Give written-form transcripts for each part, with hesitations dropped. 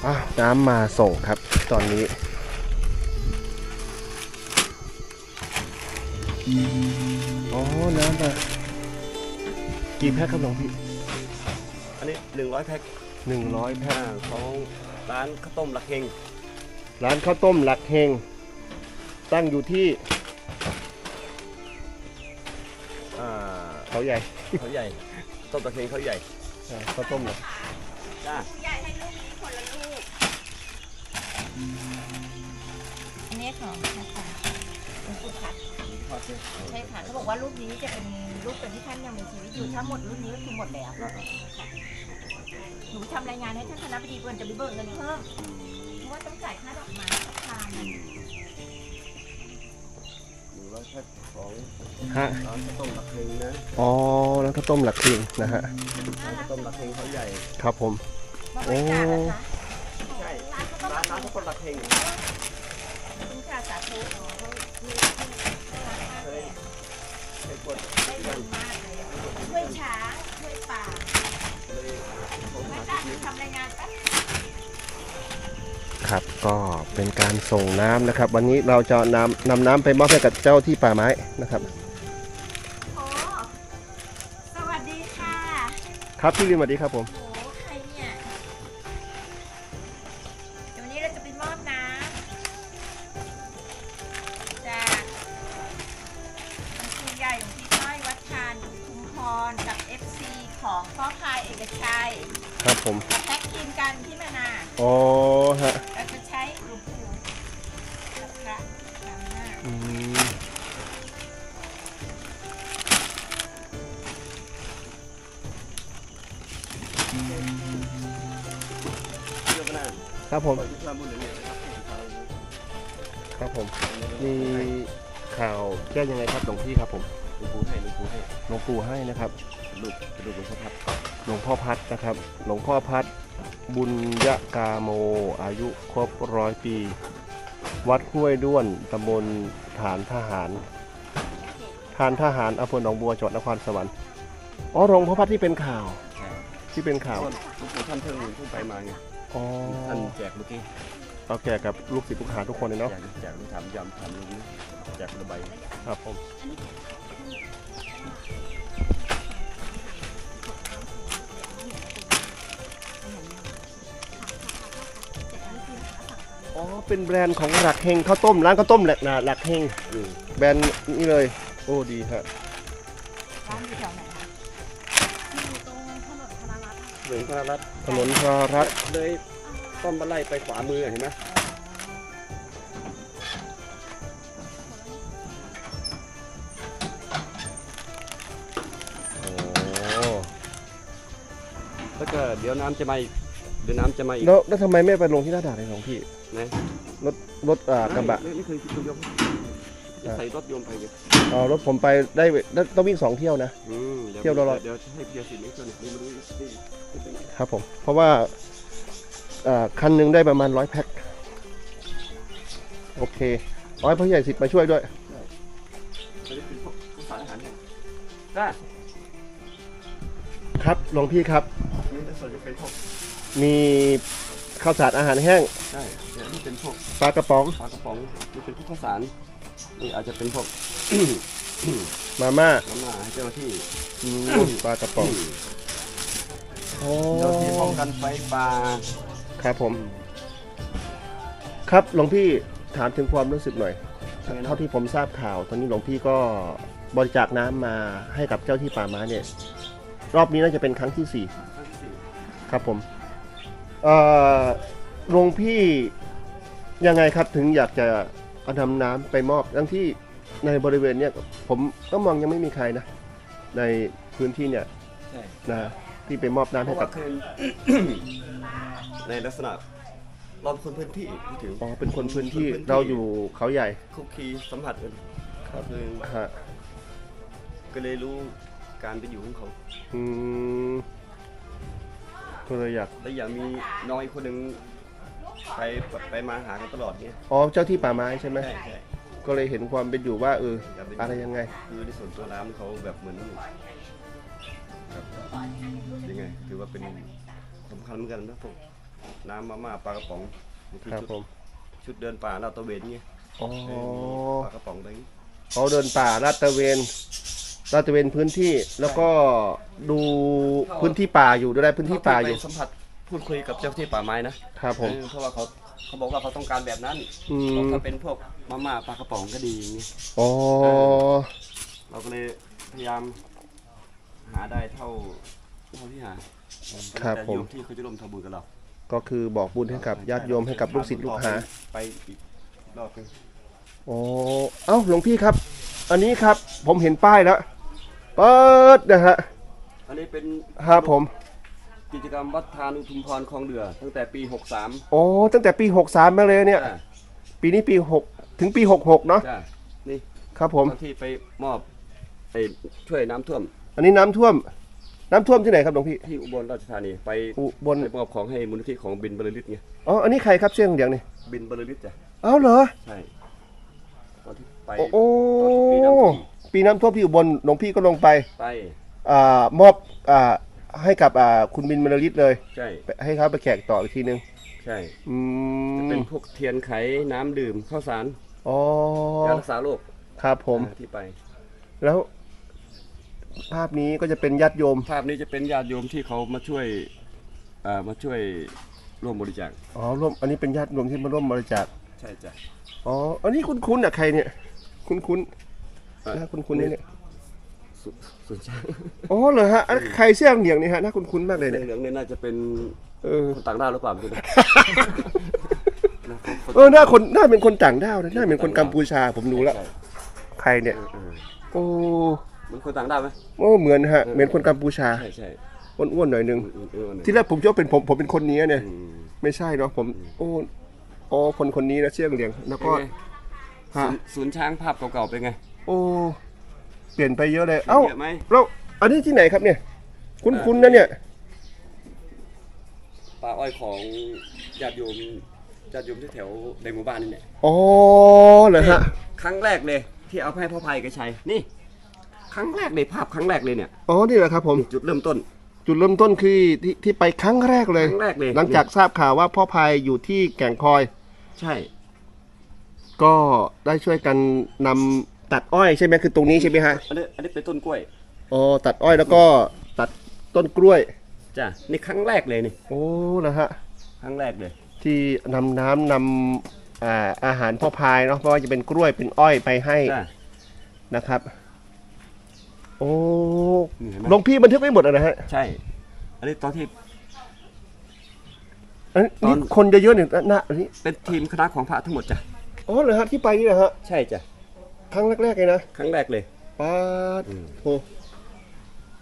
น้ำมาส่งครับตอนนี้น้ำมากี่แพ็คครับหลวงพี่อันนี้100 แพ็ค 100 แพ็คของร้านข้าวต้มหลักเฮงร้านข้าวต้มหลักเฮงตั้งอยู่ที่เขาใหญ่ต้มหลักเฮงเขาใหญ่ข้าวต้มเลยใหญ่ให้ลูกนี้คนละลูกอันนี้ของค่ะเป็นสุดค่ะใช่ค่ะเขาบอกว่าลูกนี้จะเป็นลูกเป็นที่ท่านยังมีชีวิตอยู่ถ้าหมดรุ่นนี้ก็คือหมดแล้วหนูทำรายงานให้ท่านคณะบดีก่อนจะไปเบิกเงินเพิ่มเพราะว่าต้องจ่ายค่าดอกไม้ทาน 100 แพ็คของร้านข้าวต้มหลักเฮงนะร้านข้าวต้มหลักเฮงนะฮะร้านข้าวต้มหลักเฮงเขาใหญ่ครับผมใช่ร้านข้าวต้มหลักเฮงคุณค่ะสาธุช่วยช้างช่วยป่าไม่ได้ทำรายงานแป๊บครับก็เป็นการส่งน้ำนะครับวันนี้เราจะนำน้ำไปมอบให้กับเจ้าที่ป่าไม้นะครับสวัสดีค่ะครับพี่ลินสวัสดีครับผมใครเนี่ยเดี๋ยววันนี้เราจะไปมอบน้ำจากคุณใหญ่ของพี่ต้อยวัดชานชุมพรกับ FC ของพ่อพายเอกชัยครับผมแท็กทีมกันที่มานาฮะเราจะใช้หลวงปู่นะคะนำหน้าครับผมครับผมมีข่าวแจ้งยังไงครับหลวงพี่ครับผมหลวงปู่ให้นะครับลูกหลวงพ่อพัดนะครับหลวงพ่อพัดบุญยกาโมอายุครบ100 ปีวัดห้วยด้วนตำบลฐานทหารอำเภอหนองบัวจังหวัดนครสวรรค์หลวงพ่อพัดที่เป็นข่าวหลวงปู่ท่านเพิ่งไปมาไงท่านแจกเมื่อกี้เราแจกกับลูกศิษย์ลูกหาทุกคนเลยเนาะแจกถามยำถามลุงแจกระบายครับผมเป็นแบรนด์ของหลักเฮงข้าวต้มร้านข้าวต้มแหละนะหลักเฮงแบรนด์นี้เลยดีครับร้านอยู่แถวไหนคะอยู่ตรงถนนธนรัตน์เลยต้นบันไลไปขวามือเห็นไหมแล้วก็เดี๋ยวน้ำจะมาอีกแล้วทำไมไม่ไปลงที่หน้าด่านเลยของพี่รถกระบะไม่เคยคิดยกใส่รถยนต์ไปเลยรถผมไปได้ต้องวิ่ง2 เที่ยวนะเที่ยวละ100 เดี๋ยวให้พี่สิทธิ์ไม่เกินนี่มาดูครับผมเพราะว่าคันหนึ่งได้ประมาณ100 แพ็คโอเคให้พ่อใหญ่สิทธิ์มาช่วยด้วยครับหลวงพี่ครับมีข้าวสารอาหารแห้งใช่นี่เป็นพวกปลากระป๋องนี่เป็นพวกข้าวสารนี่อาจจะเป็นพวกมาม่าให้เจ้าหน้าที่ปลากระป๋องเจ้าที่ป้องกันไฟป่าครับผมครับหลวงพี่ถามถึงความรู้สึกหน่อยเท่าที่ผมทราบข่าวตอนนี้หลวงพี่ก็บริจาคน้ำมาให้กับเจ้าที่ป่าไม้เนี่ยรอบนี้น่าจะเป็นครั้งที่4ครับผมหลวงพี่ยังไงครับถึงอยากจะเอานำน้ำไปมอบทั้งที่ในบริเวณเนี่ยผมก็มองยังไม่มีใครนะในพื้นที่เนี่ยนะที่ไปมอบน้ำให้กับในลักษณะเราเป็นคนพื้นที่ถึงเป็นคนพื้นที่เราอยู่เขาใหญ่คุกคีสัมผัสกันครับก็เลยรู้การเป็นอยู่ของเขาก็เลยอยากมีน้องอีกคนหนึ่งไปมาหากันตลอดเนี่ยเจ้าที่ป่าไม้ใช่ไหมใช่ก็เลยเห็นความเป็นอยู่ว่าอะไรยังไงคือในส่วนตัวน้ำเขาแบบเหมือนยังไงถือว่าเป็นสำคัญเหมือนกันนะผมน้ำมาม่าปลากระป๋องบางทีครับผมชุดเดินป่าลาดตระเวนเงี้ยอ๋อปลากระป๋องไปงี้เขาเดินป่าลาดตระเวนพื้นที่แล้วก็ดูพื้นที่ป่าอยู่ดูได้พื้นที่ป่าอยู่ไปสัมผัสพูดคุยกับเจ้าที่ป่าไม้นะครับผมเพราะว่าเขาบอกว่าเขาต้องการแบบนั้นอืมบอกถ้าเป็นพวกมาม่าปลากระป๋องก็ดีอย่างงี้อ๋อเราก็เลยพยายามหาได้เท่าที่หาครับแต่ผมโยมที่เขาจะร่วมทำบุญกับเราก็คือบอกบุญให้กับญาติโยมให้กับลูกศิษย์ลูกหาไปอีกรอบนึงโอ้เอ้าหลวงพี่ครับ อันนี้ครับผมเห็นป้ายแล้วเปิดนะฮะอันนี้เป็นครับผมกิจกรรมวัดทานอุทุมพรคลองเดือตั้งแต่ปี 63 โอ้ตั้งแต่ปี63มาเลยเนี่ยจ้ะปีนี้ปี6ถึงปี66เนาะจ้ะนี่ครับผมตอนที่ไปมอบไอ้ช่วยน้ำท่วมอันนี้น้ำท่วมที่ไหนครับหลวงพี่ที่อุบลราชธานีไปอุบลไปมอบของให้มูลนิธิของบินบรรลือฤทธิ์ไงอ๋ออันนี้ใครครับเสียงเดียงนี่บินบรรลือฤทธิ์จ้ะเอ้าเหรอใช่ตอนที่ไปโอ้ตอนที่ปีน้ำท่วมปีน้ำท่วมที่อุบลหลวงพี่ก็ลงไปไปมอบให้กับคุณบินบรรลือฤทธิ์เลยใช่ให้เขาไปแขกต่ออีกทีนึงใช่อืจะมเป็นพวกเทียนไขน้ำดื่มข้าวสารอ๋อยารักษาโรคครับผมที่ไปแล้วภาพนี้ก็จะเป็นญาติโยมภาพนี้จะเป็นญาติโยมที่เขามาช่วยร่วมบริจาคอ๋อร่วมอันนี้เป็นญาติโยมที่มาร่วมบริจาคใช่จ้ะอ๋ออันนี้คุ้นๆอ่ะใครเนี่ยคุ้นๆนะคุ้นๆเนี่ยส่วนช้างอ๋อเหรอฮะอันใครเสี้ยงเหลียงนี่ฮะน่าคุ้นๆมากเลยในเนี่ยเหลืองเนี่ยน่าจะเป็นเออคนต่างด้าวหรือเปล่าไม่รู้นะหน้าเป็นคนต่างด้าวนะหน้าเป็นคนกัมพูชาผมรู้แล้วใครเนี่ยโอ้มันคนต่างด้าวไหมโอ้เหมือนฮะเหมือนคนกัมพูชาใช่ใช่อ้วนๆหน่อยนึงที่แรกผมคิดว่าเป็นผมเป็นคนนี้เนี่ยไม่ใช่เนาะผมโอ้คนนี้นะเสี้ยงเหลียงแล้วก็ฮะศูนย์ช้างภาพเก่าๆเป็นไงโอ้เปลี่ยนไปเยอะเลยเอ้าเยอะไหมแล้วอันนี้ที่ไหนครับเนี่ยคุ้นๆนะเนี่ยป่าอ้อยของญาติโยมที่แถวในหมู่บ้านนี่แหละอ๋อเหรอฮะครั้งแรกเลยที่เอาไปให้พ่อภัยกับชัยนี่ ครั้งแรกเลยภาพครั้งแรกเลยเนี่ยอ๋อนี่แหละครับผมจุดเริ่มต้นจุดเริ่มต้นคือที่ไปครั้งแรกเลยครั้งแรกเลยหลังจากทราบข่าวว่าพ่อพายอยู่ที่แก่งคอยใช่ก็ได้ช่วยกันนำตัดอ้อยใช่ไหมคือตรงนี้ใช่ไหมฮะอันนี้เป็นต้นกล้วยอ๋อตัดอ้อยแล้วก็ตัดต้นกล้วยจ้ะนี่ครั้งแรกเลยนี่โอ้เหรอฮะครั้งแรกเลยที่นำอาหารพ่อพายเนาะเพราะว่าจะเป็นกล้วยเป็นอ้อยไปให้จ้ะนะครับโอ้นี่เห็นไหมหลวงพี่บันทึกไว้หมดอะนะฮะใช่ อันนี้ตอนที่อันนี้ตอนคนเยอะๆเนี่ยนะอันนี้เป็นทีมคณะของพระทั้งหมดจ้ะอ๋อเหรอฮะที่ไปนี่นะฮะใช่จ้ะครั้งแรกๆเลยนะครั้งแรกเลยป้าดอืมโอ้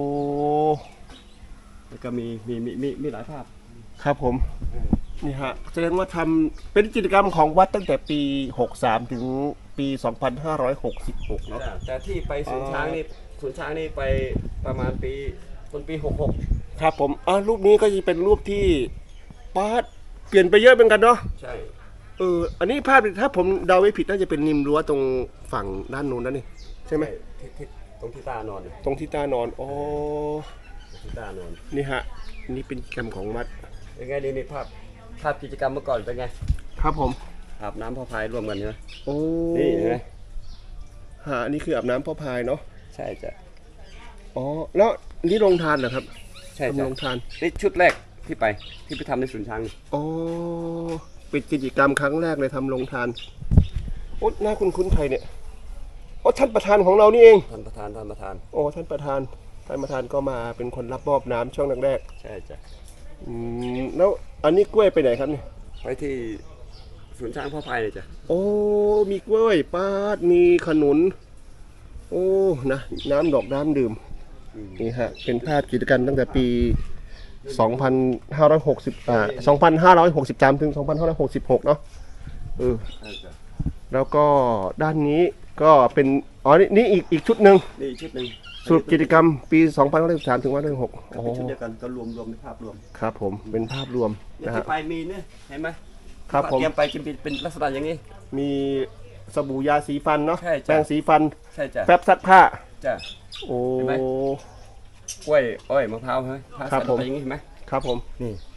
แล้วก็มีหลายภาพครับผมนี่ฮะแสดงว่าทำเป็นกิจกรรมของวัดตั้งแต่ปี 63 ถึงปี 2566 เนาะแต่ที่ไปศูนย์ช้างนี่ไปประมาณต้นปี 66 ครับผมรูปนี้ก็จะเป็นรูปที่ป้าดเปลี่ยนไปเยอะเหมือนกันเนาะใช่อันนี้ภาพถ้าผมเดาไม่ผิดน่าจะเป็นริมรั้วตรงฝั่งด้านนู้นนั่นนี่ใช่ไหมที่ตรงที่ตานอนเนี่ยตรงที่ตานอนอ๋อที่ตานอนนี่ฮะนี่เป็นกิจกรรมของวัดเป็นไงนี่ภาพกิจกรรมเมื่อก่อนเป็นไงครับผมอาบน้ำพ่อพายร่วมกันใช่ไหมโอ้นี่เห็นไหมฮะอันนี้คืออาบน้ำพ่อพายเนาะใช่จ้ะอ๋อแล้วนี่โรงทานเหรอครับใช่ทำจ้ะโรงทานนี่ชุดแรกที่ไปทำในศูนย์ช้างนี่อ๋อเป็นกิจกรรมครั้งแรกเลยทำโรงทานโอ้หน้าคุ้นๆใครเนี่ยโอ้ท่านประธานของเรานี่เองท่านประธานโอ้ท่านประธานก็มาเป็นคนรับมอบน้ำช่วงแรกใช่จ้ะๆแล้วอันนี้กล้วยไปไหนครับเนี่ยไปที่ศูนย์ช้างพ่อพายเลยจ้ะโอ้มีกล้วยป้าดมีขนุนโอ้นะน้ำดอกน้ำดื่มนี่ฮะเป็นภาพกิจกรรมตั้งแต่ปี 2563 ถึง 2566 เนาะใช่จ้ะแล้วก็ด้านนี้ก็เป็นนี่อีกชุดหนึ่งนี่ชุดหนึ่งสรุปกิจกรรมปี 2563 ถึง 2566อ๋อเป็นชุดเดียวกันก็รวมในภาพรวมครับผมเป็นภาพรวมเนี่ยนะที่ฮะไปมีเนี่ยเห็นไหมครับผมเตรียมไปกินเป็นลักษณะอย่างนี้มีสบู่ยาสีฟันเนาะใช่จ้ะแปรงสีฟันใช่จ้ะแป๊บซักผ้าจ้ะโอ้เห็นไหม กล้วยอ้อยมะพร้าวเฮ้ยครับผมใส่ลงไปอย่างนี้เห็นไหมครับผมนี่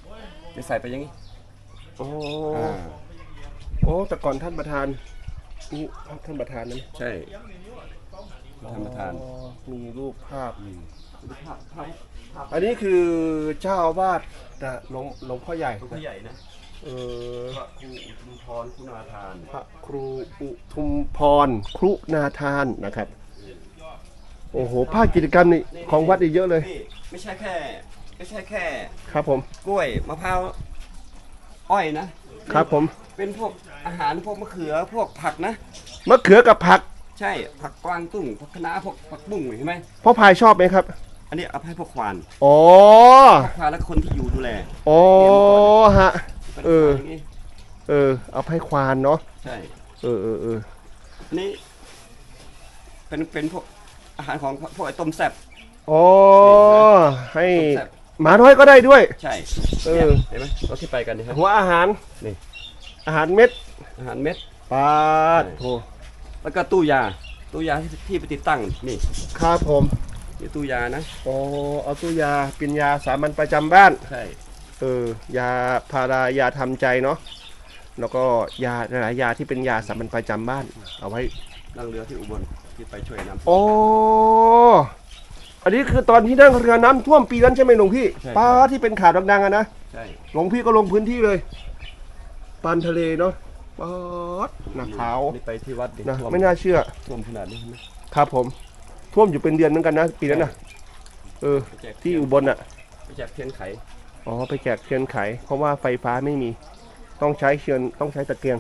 จะใส่ไปอย่างนี้โอ้อ่าโอ้แต่ก่อนท่านประธานนี่ท่านประธานนั้นใช่ท่านประธานอ๋อมีรูปภาพภาพภาพภาพอันนี้คือเจ้าอาวาสนะหลวงพ่อใหญ่หลวงพ่อใหญ่นะเออพระครูอุทุมพรคุณาทานพระครูอุทุมพรครุนาทานนะครับ โอ้โหภาคกิจกรรมนี่ของวัดอีกเยอะเลยนี่ไม่ใช่แค่ครับผมกล้วยมะพร้าวอ้อยนะครับผมเป็นพวกอาหารพวกมะเขือพวกผักนะมะเขือกับผักใช่ผักกวางตุ้งผักคะน้าพวกผักบุ้งเห็นไหมพ่อพายชอบไหมครับอันนี้เอาให้พวกควานอ๋อพวกควานและคนที่อยู่ดูแลอ๋อฮะเป็นเออย่างนี้เอาให้ควานเนาะใช่เอออันนี้เป็นพวกอาหารของพวกไอ้ต้มแซ่บอ๋อให้ต้มแซ่บหมาน้อยก็ได้ด้วยใช่เออเนี่ยเห็นไหมเราที่ไปกันนี่ครับหัวอาหารนี่อาหารเม็ดอาหารเม็ดปาดโถแล้วก็ตู้ยาที่ไปติดตั้งนี่ครับผมนี่ตู้ยานะอ๋อเอาตัวยาเป็นยาสามัญประจำบ้านใช่ยาพารายาทำใจเนาะแล้วก็ยาหลายๆยาที่เป็นยาสามัญประจำบ้าน เอาไว้นั่งเรือที่อุบลที่ไปช่วยน้ำโอ้อันนี้คือตอนที่นั่งเรือน้ำท่วมปีนั้นใช่ไหมหลวงพี่ใช่ป้าที่เป็นข่าวดังๆอะนะใช่หลวงพี่ก็ลงพื้นที่เลยปานทะเลเนาะป๊าดหนักขาวนี่ไปที่วัดดินะท่วไม่น่าเชื่อท่วมขนาดนี้ใช่ไหมครับผมท่วมอยู่เป็นเดือนเหมือนกันนะปีนั้นนะไปแจกที่อุบลอ่ะไปแจกเทียนไขอ๋อไปแจกเทียนไข เพราะว่าไฟฟ้าไม่มีต้องใช้เทียนต้องใช้ตะเกียง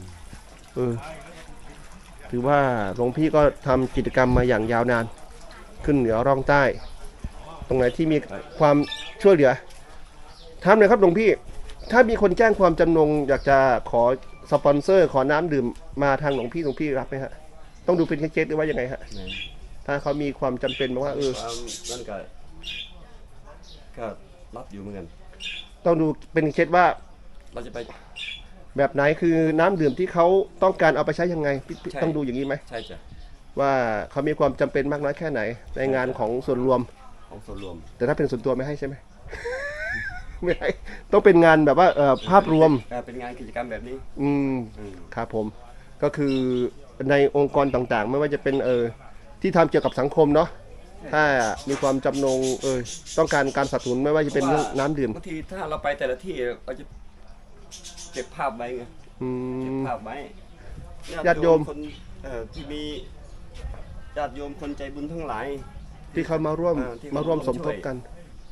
ถือว่าหลวงพี่ก็ทำกิจกรรมมาอย่างยาวนานขึ้นเหนือร่องใต้ ตรงไหนที่มีความช่วยเหลือทำเลยครับหลวงพี่ถ้ามีคนแจ้งความจำนงอยากจะขอสปอนเซอร์ขอน้ำดื่มมาทางหลวงพี่รับไหมฮะต้องดูเป็นเคสหรือว่ายังไงฮะถ้าเขามีความจำเป็นบอกว่าความนั่นก็รับอยู่เหมือนกันต้องดูเป็นเคสว่าเราจะไปแบบไหนคือน้ำดื่มที่เขาต้องการเอาไปใช้ยังไงใช่ต้องดูอย่างนี้ไหมใช่จ้ะว่าเขามีความจำเป็นมากน้อยแค่ไหน ในงานของส่วนรวมของส่วนรวมแต่ถ้าเป็นส่วนตัวไม่ให้ใช่ไหม ไม่ให้ต้องเป็นงานแบบว่าภาพรวมเป็นงานกิจกรรมแบบนี้อืมครับผมก็คือในองค์กรต่างๆ ไม่ว่าจะเป็นที่ทำเกี่ยวกับสังคมเนาะถ้ามีความจำนงต้องการการสนับสนุนไม่ว่าจะเป็นเรื่องน้ำดื่มบางทีถ้าเราไปแต่ละที่เราจะเก็บภาพไว้ไงอืเก็บมภาพไว้ญาติโยมคนที่มีญาติโยมคนใจบุญทั้งหลายที่เขามาร่วมที่มาร่วมสมทบกัน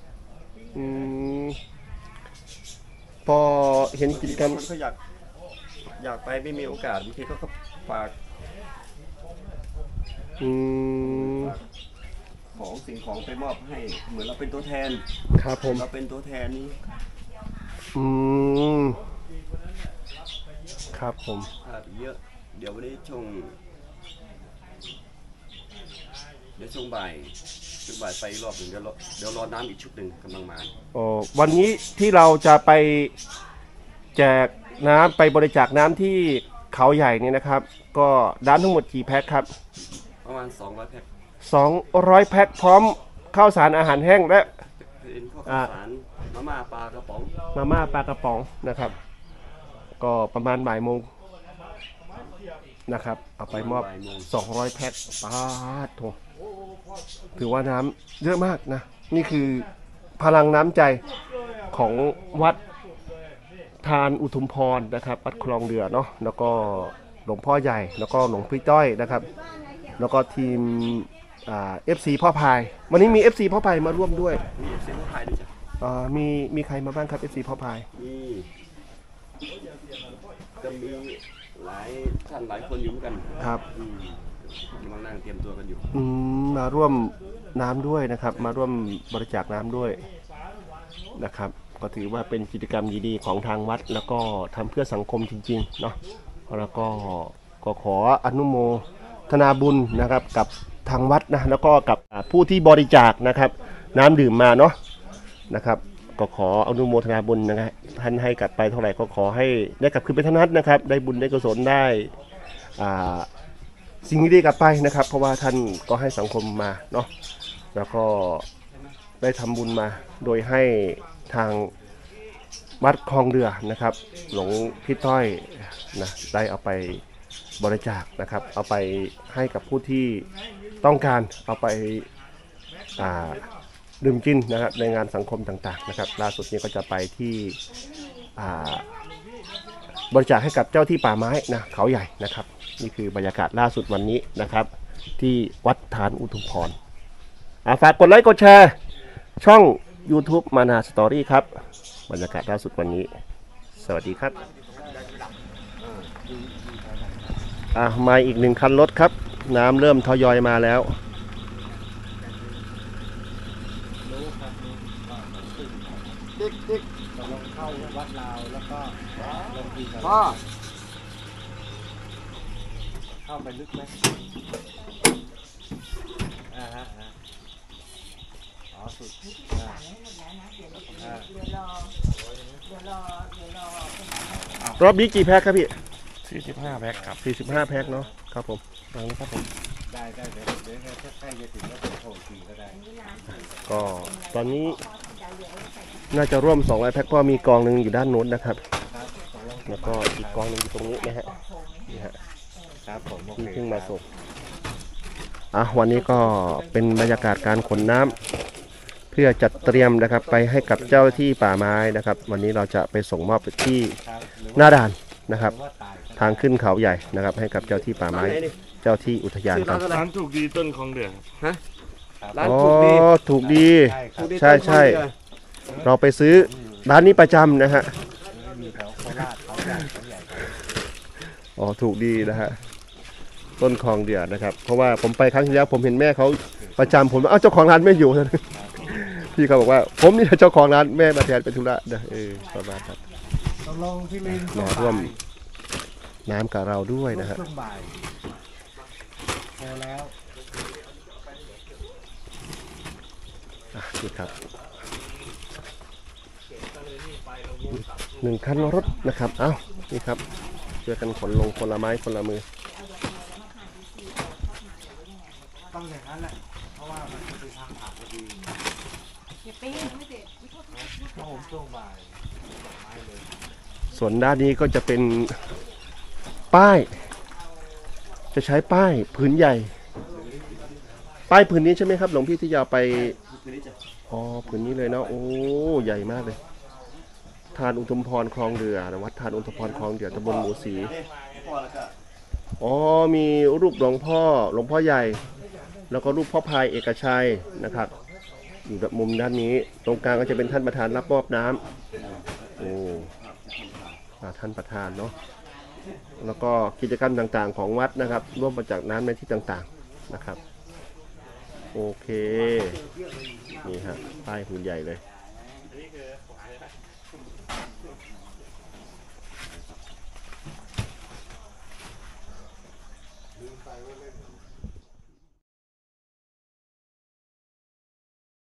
พอเห็นกิจกรรมคนเขาอยากไปไม่มีโอกาสบางทีเขาก็ฝากของสิ่งของไปมอบให้เหมือนเราเป็นตัวแทนครับผมเราเป็นตัวแทนนี้ครับผมเยอะเดี๋ยววันนี้ช่วงบ่ายไปรอบหนึ่งเดี๋ยวรอน้ำอีกชุดหนึ่งกำลังมาวันนี้ที่เราจะไปแจกน้ำไปบริจาคน้ำที่เขาใหญ่เนี่ยนะครับ ก็น้ำทั้งหมดกี่แพ็คครับประมาณ200 แพ็ค 200 แพ็คพร้อมข้าวสารอาหารแห้งและเป็นพวกข้าวสารมาม่าปลากระป๋องมาม่าปลากระป๋องนะครับ ก็ประมาณบ่ายโมงนะครับเอาไปมอบ200 แพ็คปาดโถถือว่าน้ำเยอะมากนะนี่คือพลังน้ำใจของวัดทานอุทุมพรนะครับวัดคลองเรือเนาะแล้วก็หลวงพ่อใหญ่แล้วก็หลวงพี่ต้อยนะครับแล้วก็ทีมFC พ่อพายวันนี้มี FC พ่อพายมาร่วมด้วยมีเสียงไทยด้วยจ้ะมีใครมาบ้างครับ FC พ่อพายจะมีหลายท่านหลายคนอยู่เหมือนกันครับกำลังนั่งเตรียมตัวกันอยู่มาร่วมน้ำด้วยนะครับมาร่วมบริจาคน้ำด้วยนะครับก็ถือว่าเป็นกิจกรรมดีๆของทางวัดแล้วก็ทำเพื่อสังคมจริงๆเนาะแล้วก็ขออนุโมทนาบุญนะครับกับทางวัดนะแล้วก็กับผู้ที่บริจาคนะครับน้ำดื่มมาเนาะนะครับก็ขออนุโมทนาบุญนะครับท่านให้กลับไปเท่าไหร่ก็ขอให้ได้กลับคืนไปทั้งนั้นนะครับได้บุญได้กุศลได้สิ่งดีๆกลับไปนะครับเพราะว่าท่านก็ให้สังคมมาเนาะแล้วก็ได้ทำบุญมาโดยให้ทางวัดคลองเรือนะครับหลวงพี่ต้อยนะได้เอาไปบริจาคนะครับเอาไปให้กับผู้ที่ต้องการเอาไปดื่มกินนะครับในงานสังคมต่างๆนะครับล่าสุดนี้ก็จะไปที่บริจาคให้กับเจ้าที่ป่าไม้นะเขาใหญ่นะครับนี่คือบรรยากาศล่าสุดวันนี้นะครับที่วัดฐานอุทุมพรฝากกดไลค์กดแชร์ช่อง YouTube มานาสตอรี่ครับบรรยากาศล่าสุดวันนี้สวัสดีครับมาอีก1 คันรถครับน้ำเริ่มทยอยมาแล้วติ๊กลงเข้าวัดลาวแล้วก็ลงดีกันเข้าไปลึกไหมสุดรอบนี้กี่แพ็คครับพี่ 45 แพ็คครับ 45 แพ็คเนาะครับผมฟังนะครับผมได้เดี๋ยวใกล้จะถึงแล้วผมโทรทีก็ได้ก็ตอนนี้น่าจะร่วม200 แพ็คเพราะมีกองหนึ่งอยู่ด้านโน้นนะครับแล้วก็อีกกองหนึ่งอยู่ตรงนี้นะฮะนี่ฮะครับผมที่เพิ่งมาส่งวันนี้ก็เป็นบรรยากาศการขนน้ำเพื่อจัดเตรียมนะครับไปให้กับเจ้าที่ป่าไม้นะครับวันนี้เราจะไปส่งมอบที่หน้าด่านนะครับทางขึ้นเขาใหญ่นะครับให้กับเจ้าที่ป่าไม้เจ้าที่อุทยานครับร้านถูกดีต้นของเดือฮะร้านถูกดีใช่เราไปซื้อร้านนี้ประจำนะฮะถูกดีนะฮะต้นคลองเดือนะครับเพราะว่าผมไปครั้งที่แล้วผมเห็นแม่เขาประจำผมเจ้าของร้านไม่อยู่พี่เขาบอกว่าผมนี่เจ้าของร้านแม่มาแทนเป็นธุระประมาณครับมาร่วมน้ำกับเราด้วยนะฮะแล้วนี่ครับ1 คันรถนะครับนี่ครับช่วยกันขนลงคนละไม้คนละมือต้องอย่างนั้นแหละเพราะว่ามันเป็นทางผ่านพอดีผมช่วงบ่ายส่วนด้านนี้ก็จะเป็นป้ายจะใช้ป้ายผืนใหญ่ป้ายผืนนี้ใช่ไหมครับหลวงพี่ที่ยาวไปผืนนี้เลยเนาะโอ้ใหญ่มากเลยทานอุทุมพรคลองเรือวัดทานอุทุมพรคลองเรือตำบลหมูสีมีรูปหลวงพ่อใหญ่แล้วก็รูปพ่อพายเอกชัยนะครับอยู่แบบมุมด้านนี้ตรงกลางก็จะเป็นท่านประธานรับมอบน้ำท่านประธานเนาะแล้วก็กิจกรรมต่างๆของวัดนะครับร่วมบริจาคน้ำในที่ต่างๆนะครับโอเคนี่ฮะป้ายหุ่นใหญ่เลย